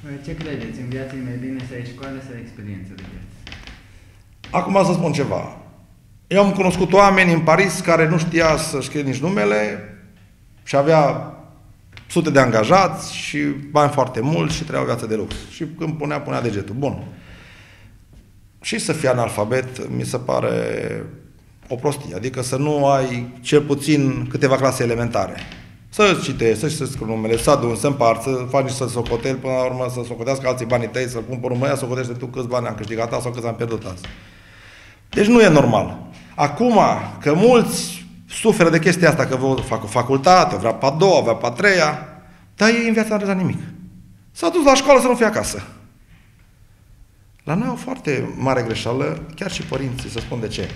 Ce credeți? În viață e mai bine să ai școală sau experiență de viață? Acum să spun ceva. Eu am cunoscut oameni în Paris care nu știa să scrie nici numele și avea sute de angajați și bani foarte mulți și trăia o viață de lux. Și când punea degetul. Bun. Și să fii analfabet mi se pare o prostie. Adică să nu ai cel puțin câteva clase elementare. Să citești, să scrii numele, să aduni, să împarți, să faci niște socoteli, până la urmă să socotească alții banii tăi, să-l pun pe urmă, socotește tu câți bani am câștigat azi sau câți am pierdut azi. Deci nu e normal. Acum, că mulți suferă de chestia asta, că fac o facultate, vrea pe a doua, vrea pe a treia, dar ei în viața n-au rezolvat nimic. S-a dus la școală să nu fie acasă. La noi o foarte mare greșeală, chiar și părinții, să spun de ce.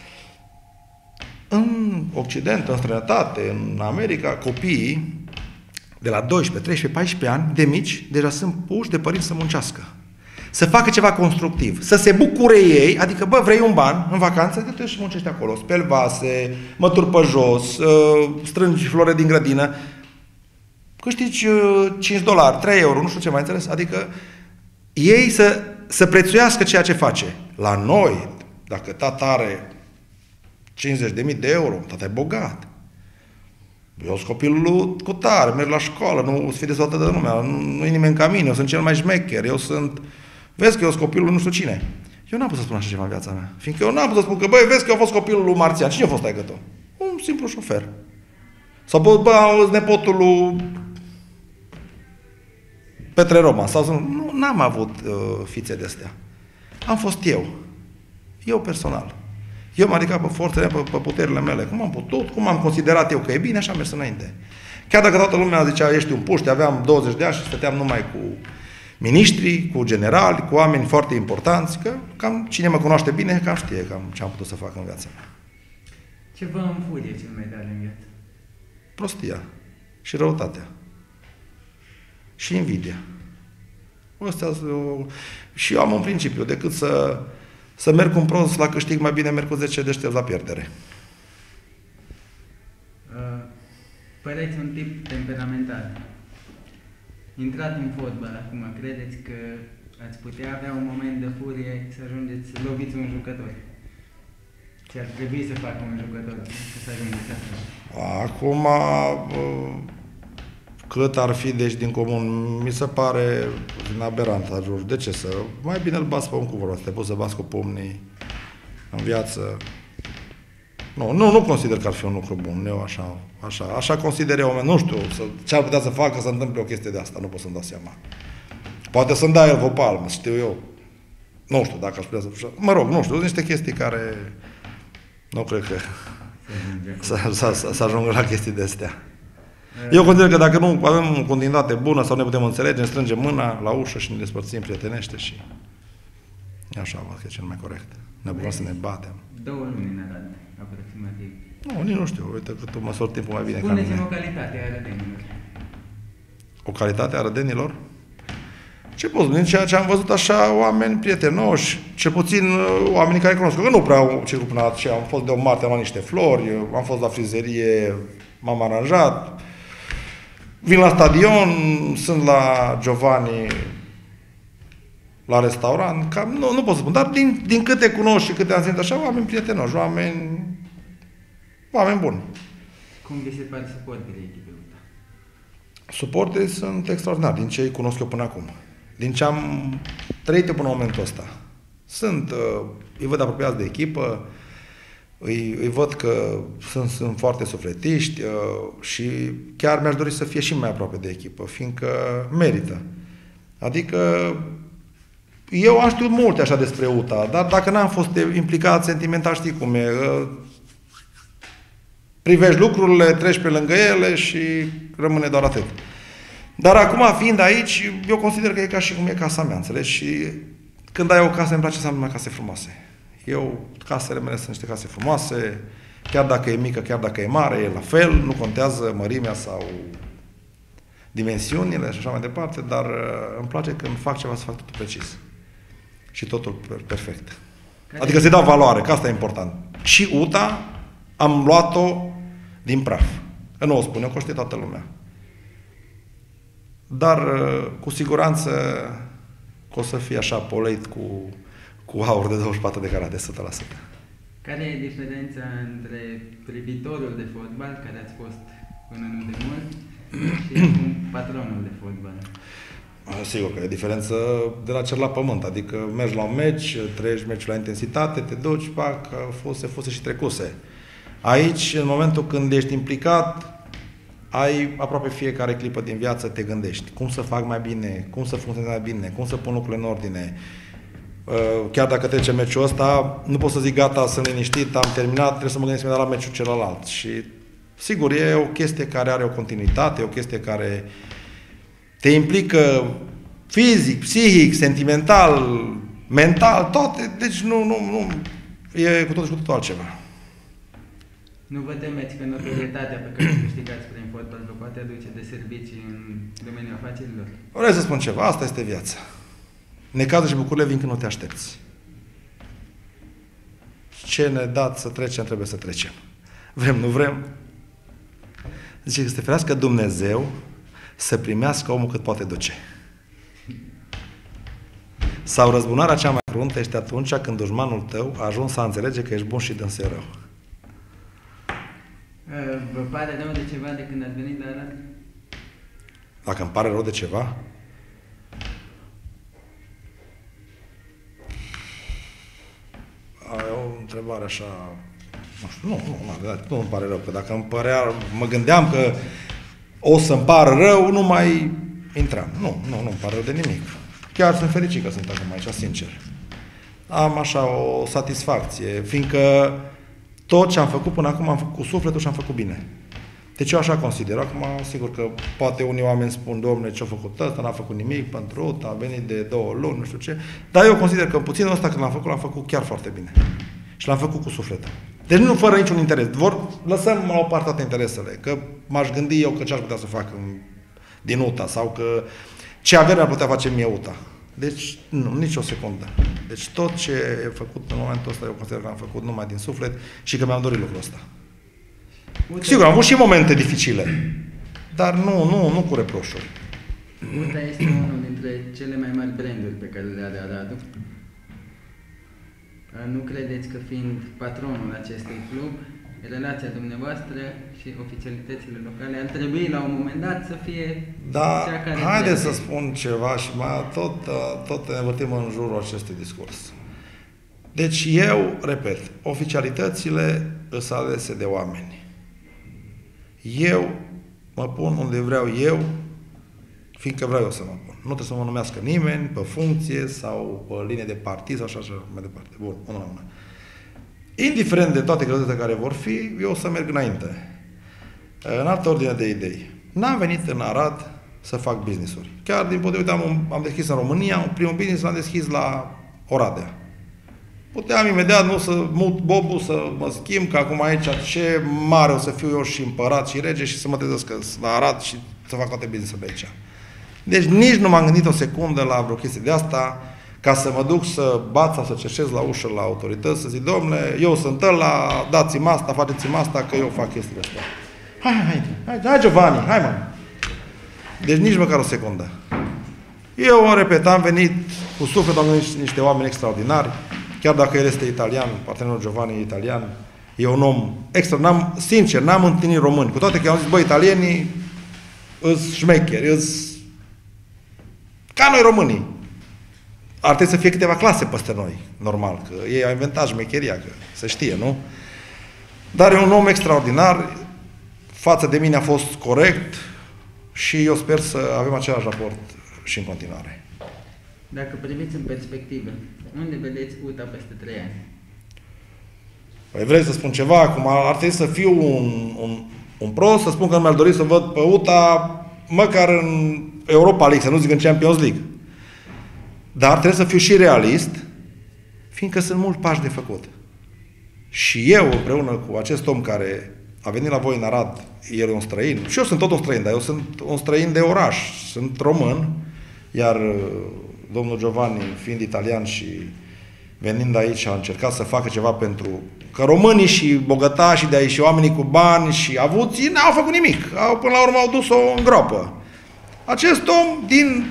În Occident, în străinătate, în America, copiii de la 12, 13, 14 ani, de mici, deja sunt puși de părinți să muncească. Să facă ceva constructiv, să se bucure ei, adică, bă, vrei un ban în vacanță, te duci și muncești acolo, speli vase, mături pe jos, strângi flore din grădină, câștigi $5, 3 euro, nu știu ce mai înțeles, adică ei să prețuiască ceea ce face. La noi, dacă tata are 50.000 de euro, tata e bogat. Eu sunt copilul cu tare, merg la școală, nu sunt fi dezvoltată de lumea, nu e nimeni ca mine, eu sunt cel mai șmecher, eu sunt... Vezi că eu sunt copilul nu știu cine. Eu n-am putut să spun așa ceva în viața mea. Fiindcă eu n-am putut să spun că, băi, vezi că eu a fost copilul lui Marțian. Cine a fost taică-tău? Un simplu șofer. Sau, bă, nepotul lui Petre Roman. Sau, nu, n-am avut fițe de astea. Am fost eu. Eu personal. Eu m-am ridicat pe forțele, pe puterile mele. Cum am putut, cum am considerat eu că e bine, așa am mers înainte. Chiar dacă toată lumea zicea, ești un puște, aveam 20 de ani și stăteam numai cu miniștri, cu generali, cu oameni foarte importanți, că cam cine mă cunoaște bine, cam știe cam ce am putut să fac în viața mea. Ce vă înfurie cel mai tare în viață? Prostia și răutatea. Și invidia. Și eu am un principiu, decât să merg cu un prost la câștig, mai bine merg cu 10 deștepți la pierdere. Păreți un tip temperamental. Intrat în fotbal acum, credeți că ați putea avea un moment de furie să ajungeți să loviți un jucător? Ce ar trebui să facă un jucător să ajungeți asta? Acum, cât ar fi, deci, din comun, mi se pare aberant ajungi. De ce să? Mai bine îl bați pe un cuvânt, să te poți să bați cu pumnii în viață. Nu consider că ar fi un lucru bun. Eu așa consider eu, nu știu ce ar putea să facă să întâmple o chestie de asta, nu pot să-mi dau seama. Poate să-mi dea el o palmă, știu eu. Nu știu dacă aș putea să... Mă rog, nu știu, sunt niște chestii care nu cred că să ajungă la chestii de astea. Eu consider că dacă nu avem o continuitate bună sau ne putem înțelege, ne strângem mâna la ușă și ne despărțim prietenește și așa văd că e cel mai corect. Ne bucurăm să ne batem. 2 luni în Arad, aproximativ. Nu, nici nu știu. Uite că tu măsori timpul mai bine ca Spuneți-mi mine. o calitate a arădenilor. O calitate a arădenilor? Ce pot spune? Ceea ce am văzut așa, oameni prietenoși, cel puțin oamenii care cunosc. Că nu prea au circul până la ce. Am fost de o martă, am luat niște flori, am fost la frizerie, m-am aranjat. Vin la stadion, sunt la Giovanni, la restaurant, cam, nu pot să spun, dar din câte cunosc și câte am zis așa, oameni prietenoși, oameni buni. Cum vi se pare suporterii echipei UTA? Suporterii sunt extraordinari, din ce îi cunosc eu până acum. Din ce am trăit eu până în momentul ăsta. Îi văd apropiați de echipă, îi văd că sunt foarte sufletiști și chiar mi-aș dori să fie și mai aproape de echipă, fiindcă merită. Adică eu am știut multe așa despre UTA, dar dacă n-am fost implicat sentimental, știi cum e, privești lucrurile, treci pe lângă ele și rămâne doar atât. Dar acum, fiind aici, eu consider că e ca și cum e casa mea, înțelegi? Și când ai o casă, îmi place să am numai case frumoase. Casele mele sunt niște case frumoase, chiar dacă e mică, chiar dacă e mare, e la fel, nu contează mărimea sau dimensiunile și așa mai departe, dar îmi place când fac ceva să fac totul precis. Și totul perfect. Adică să-i dau valoare, că asta e important. Și UTA am luat-o din praf. Că nu o spun eu, că o știe toată lumea. dar cu siguranță că o să fie așa poleit cu aur de 24 de carate, 100%. Care e diferența între privitorul de fotbal, care ați fost până nu de mult, și acum patronul de fotbal? Sigur că e diferență de la cer la pământ, adică mergi la un meci, treci meciul la intensitate, te duci, pac, fuse și trecuse. Aici, în momentul când ești implicat, ai aproape fiecare clipă din viață, te gândești cum să fac mai bine, cum să funcționeze mai bine, cum să pun lucrurile în ordine. Chiar dacă trece meciul ăsta, nu pot să zic gata, sunt liniștit, am terminat, trebuie să mă gândesc imediat la meciul celălalt. Și sigur, e o chestie care are o continuitate, e o chestie care te implică fizic, psihic, sentimental, mental, toate. Deci nu, e cu totul și cu totul altceva. Nu vă temeți că notorietatea pe care o câștigați prin fotbal vă poate aduce de servicii în domeniul afacerilor? Vreau să spun ceva, asta este viața. Necazuri și bucurile vin când nu te aștepți. Ce ne dați să trecem, trebuie să trecem. Vrem, nu vrem. Zice că să te ferească Dumnezeu să primească omul cât poate duce. Sau răzbunarea cea mai cruntă este atunci când dușmanul tău a ajuns să înțelege că ești bun și dânse rău. Vă pare rău de ceva de când ați venit la Arad? Dacă îmi pare rău de ceva? E o întrebare așa... Nu știu, nu îmi pare rău, că dacă îmi părea... Mă gândeam că o să-mi pară rău, nu mai intram. Nu îmi pare rău de nimic. Chiar sunt fericit că sunt acum aici, sincer. Am așa o satisfacție, fiindcă tot ce am făcut până acum am făcut cu sufletul și am făcut bine. Deci eu așa consider. Acum, sigur că poate unii oameni spun, Dom'le, ce-a făcut ăsta, n-a făcut nimic pentru ăsta, a venit de 2 luni, nu știu ce. Dar eu consider că în puținul ăsta când l-am făcut chiar foarte bine. Și l-am făcut cu sufletul. Deci nu fără niciun interes. Lăsăm la o parte toate interesele. Că m-aș gândi eu că ce aș putea să fac din UTA sau că ce avere ar putea face mie UTA. Deci, nu, nici o secundă. Deci tot ce e făcut în momentul ăsta, eu consider că am făcut numai din suflet și că mi-am dorit lucrul ăsta. Sigur, am avut și momente dificile, dar nu cu reproșuri. UTA este unul dintre cele mai mari branduri pe care le are Aradul. Nu credeți că fiind patronul acestui club, relația dumneavoastră și oficialitățile locale ar trebui la un moment dat să fie cea care... Haideți să spun ceva și tot ne învârtim în jurul acestui discurs. Deci eu, repet, oficialitățile sunt alese de oameni. Eu mă pun unde vreau eu, fiindcă vreau eu să mă pun. Nu trebuie să mă numească nimeni pe funcție sau pe linie de partid sau așa mai departe. Bun, unul la mână. Indiferent de toate greutățile care vor fi, eu o să merg înainte. În altă ordine de idei. N-am venit în Arad să fac business-uri. Chiar din punct de vedere, am deschis în România, primul business l-am deschis la Oradea. Puteam imediat nu să mut bobul, să mă schimb, că acum aici ce mare o să fiu eu și împărat și rege și să mă trezesc la Arad și să fac toate business-urile aici. Deci nici nu m-am gândit o secundă la vreo chestie de asta, ca să mă duc să bat sau să cerșez la ușă la autorități, să zic, Dom'le, eu sunt ăla, dați-mi asta, faceți-mi asta, că eu fac chestiile astea. Hai, Giovanni, hai mă! Deci nici măcar o secundă. Eu, repet, am venit cu sufletul, am venit niște oameni extraordinari, chiar dacă el este italian, partenerul Giovanni e italian, e un om extraordinar, sincer, n-am întâlnit români, cu toate că am zis, băi, italienii îs șmecheri, îs ca noi românii. Ar trebui să fie câteva clase peste noi, normal, că ei au inventat șmecheria, că se știe, nu? Dar e un om extraordinar, față de mine a fost corect și eu sper să avem același raport și în continuare. Dacă priviți în perspectivă, unde vedeți UTA peste 3 ani? Păi vrei să spun ceva? Acum ar trebui să fiu un prost, să spun că mi-ar dori să văd pe UTA măcar în Europa League, să nu zic în Champions League. Dar trebuie să fiu și realist, fiindcă sunt mulți pași de făcut. Și eu, împreună cu acest om care a venit la voi în Arad, el e un străin, și eu sunt tot un străin, dar eu sunt un străin de oraș, sunt român, iar domnul Giovanni, fiind italian și venind aici, a încercat să facă ceva pentru... Că românii și bogătașii de aici și oamenii cu bani și avuții n-au făcut nimic. Până la urmă au dus-o în groapă. Acest om, din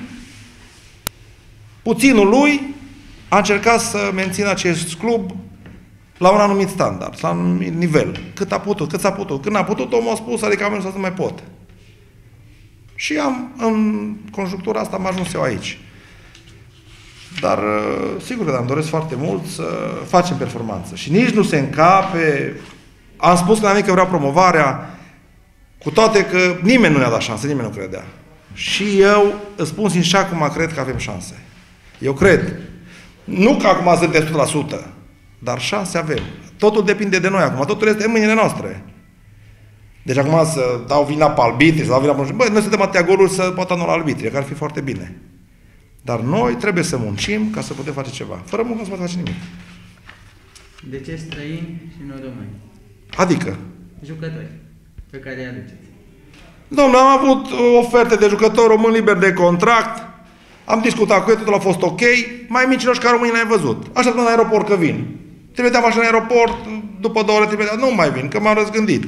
puținul lui, a încercat să mențină acest club la un anumit standard, la un anumit nivel. Cât a putut, cât s-a putut. Când a putut, omul a spus, adică am să nu mai pot. Și în conjunctura asta am ajuns eu aici. Dar, sigur că îmi doresc foarte mult să facem performanță. Și nici nu se încape. Am spus că vreau promovarea, cu toate că nimeni nu ne-a dat șanse, nimeni nu credea. Și eu îți spun sincer și acum cred că avem șanse. Eu cred. Nu că acum suntem 100%, dar șanse avem. Totul depinde de noi acum, totul este în mâinile noastre. Deci acum să dau vina pe arbitri, să dau vina pe... Băi, noi suntem atâtea goluri să pot anula arbitri, care ar fi foarte bine. Dar noi trebuie să muncim ca să putem face ceva. Fără muncă nu se poate face nimic. De ce străini și nu români? Adică? Jucători pe care îi aduceți. Domnule, am avut oferte de jucători români liberi de contract, am discutat cu ei, totul a fost ok, mai mincinoși ca românii n-ai văzut. Așa până la aeroport că vin. Trimiteam așa în aeroport, după 2 ore trimiteam, nu mai vin, că m-am răzgândit.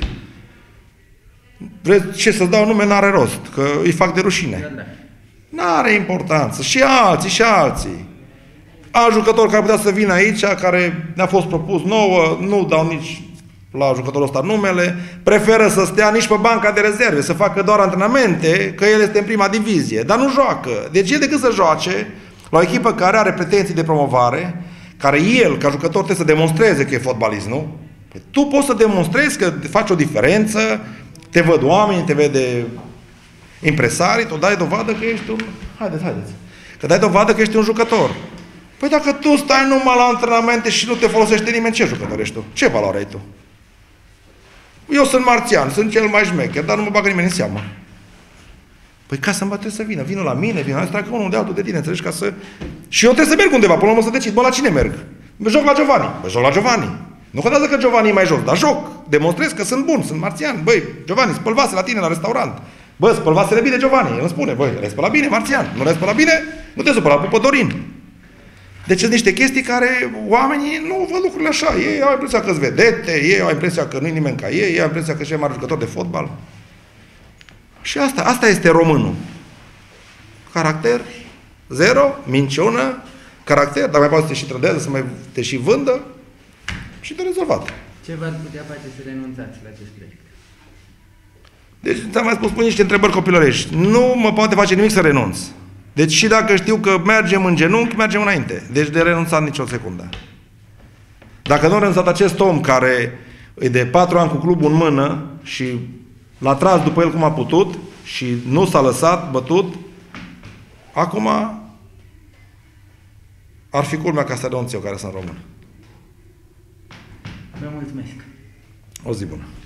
Vreți ce să-ți dau nume, n-are rost, că îi fac de rușine. N-are importanță. Și alții, și alții. Alt jucător care putea să vină aici, care ne-a fost propus nouă, nu dau nici la jucătorul ăsta numele, preferă să stea nici pe banca de rezerve, să facă doar antrenamente, că el este în prima divizie, dar nu joacă. Deci e decât să joace la o echipă care are pretenții de promovare, care el, ca jucător, trebuie să demonstreze că e fotbalist, nu? Păi tu poți să demonstrezi că faci o diferență, te văd oameni, te vede impresarii, tu dai dovadă că ești un... Haideți. Că dai dovadă că ești un jucător. Păi dacă tu stai numai la antrenamente și nu te folosește nimeni, ce jucător ești tu? Ce valoare ai tu? Eu sunt marțian, sunt cel mai șmecher, dar nu mă bagă nimeni în seamă. Păi ca să-mi trebuie să vină. Vină la mine, vină la treacă unul de altul de tine, înțelegi? Ca să... Și eu trebuie să merg undeva, până la urmă să decid. Bă, la cine merg? Joc la Giovanni. Bă, joc la Giovanni. Nu contează că Giovanni e mai jos, dar joc. Demonstrez că sunt bun, sunt marțian. Băi, Giovanni, spăl vase la tine la restaurant. Bă, spăl vasele bine, Giovanni. El îmi spune, băi, le spăla bine, marțian. Nu le spăla bine, nu te supăra, pupă Dorin. Deci sunt niște chestii care oamenii nu văd lucrurile așa. Ei au impresia că-s vedete, ei au impresia că nu-i nimeni ca ei au impresia că și mai jucător de fotbal. Și asta este românul. Caracter zero, minciună, caracter, dar mai poate să te și trădează, să mai te și vândă și de rezolvat. Ce v-ar putea face să renunțați la acest proiect? Deci ți-am mai spus, pun niște întrebări copilărești. Nu mă poate face nimic să renunț. Deci și dacă știu că mergem în genunchi, mergem înainte. Deci de renunțat nicio secundă. Dacă nu a renunțat acest om care e de 4 ani cu clubul în mână și l-a tras după el cum a putut și nu s-a lăsat bătut, acum ar fi culmea ca să renunț eu care sunt român. Vă mulțumesc. O zi bună.